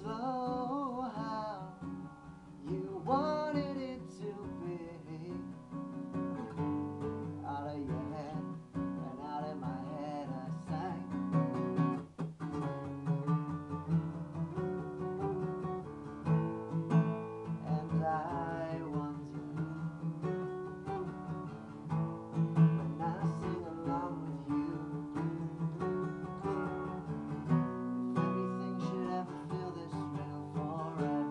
slow how you wanted it to be. Out of your head and out of my head I sang. And I wonder when I sing along with you, if anything should ever feel this real forever,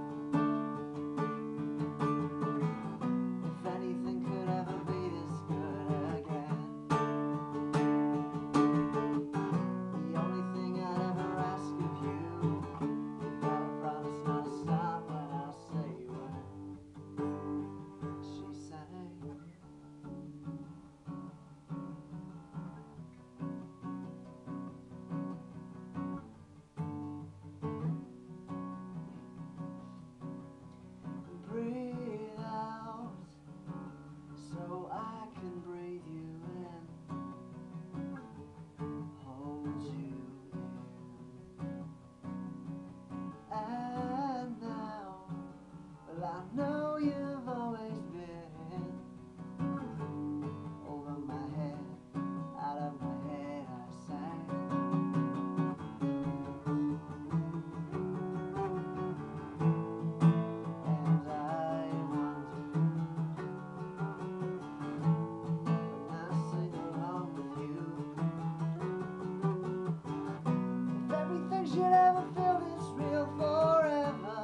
if anything could ever be this good again. The only thing I'd ever ask of you, you gotta promise not to stop when I say when. She sang. Breathe out so I can breathe you in, hold you here. And now, well, I know you've always been over my head, out of my head I sang. And I wonder when I sing along with you, if everything should ever feel this real forever,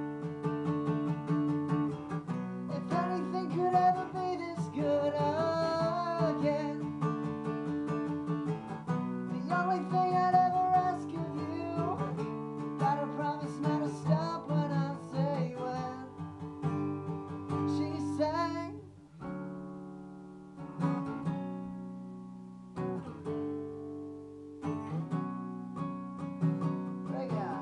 if anything could ever be this good again. The only thing I'd ever ask of you, gotta promise not to stop when I say when. She sang. Great guy.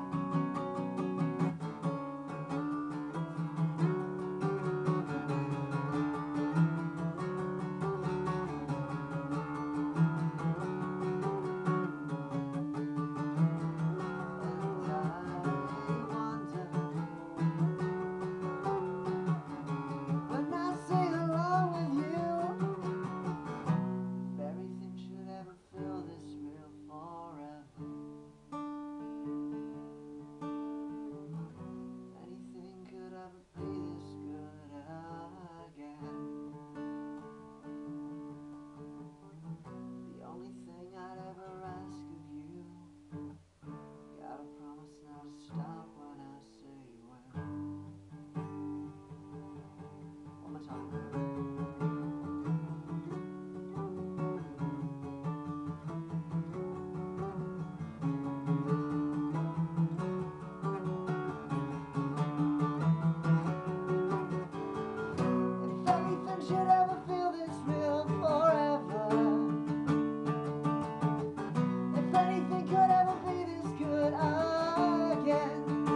Stop when I say when. One more time. If anything should ever feel this real forever, if anything could ever be this good again,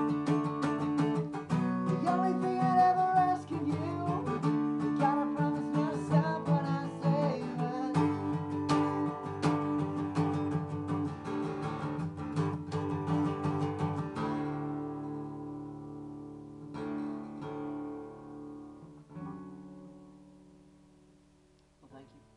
the only thing I'd ever ask of you, you gotta promise not to stop when I say when. Well, thank you.